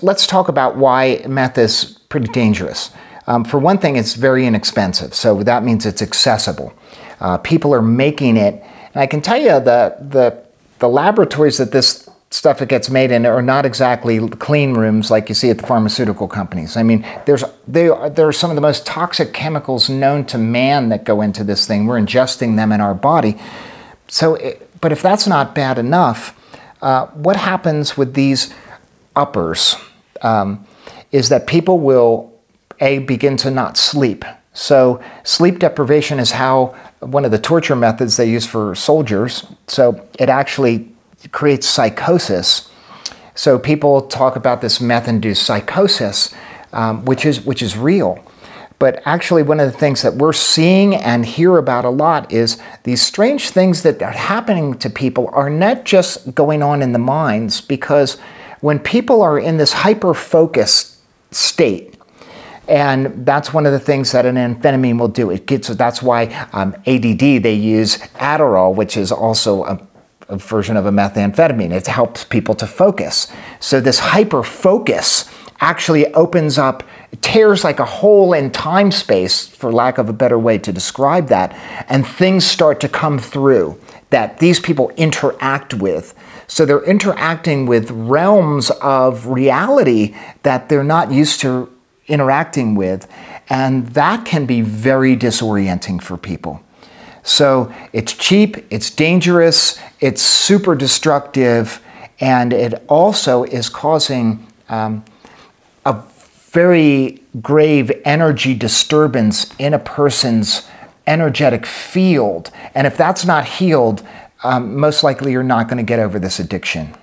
let's talk about why meth is pretty dangerous. For one thing, it's very inexpensive, so that means it's accessible. People are making it, and I can tell you the laboratories that this stuff that gets made in are not exactly clean rooms like you see at the pharmaceutical companies. I mean, there are some of the most toxic chemicals known to man that go into this thing. We're ingesting them in our body. But if that's not bad enough, what happens with these uppers is that people will, begin to not sleep. So sleep deprivation is one of the torture methods they use for soldiers. So it actually creates psychosis. So people talk about this meth-induced psychosis, which is real. But actually one of the things that we're seeing and hear about a lot is these strange things that are happening to people are not just going on in the minds, because when people are in this hyper-focused state, and that's one of the things that an amphetamine will do. That's why ADD, they use Adderall, which is also a version of a methamphetamine. It helps people to focus. So this hyper-focus actually opens up, tears like a hole in time-space, for lack of a better way to describe that, and things start to come through that these people interact with. So they're interacting with realms of reality that they're not used to interacting with, and that can be very disorienting for people. So it's cheap, it's dangerous, it's super destructive, and it also is causing a very grave energy disturbance in a person's energetic field. And if that's not healed, most likely you're not going to get over this addiction.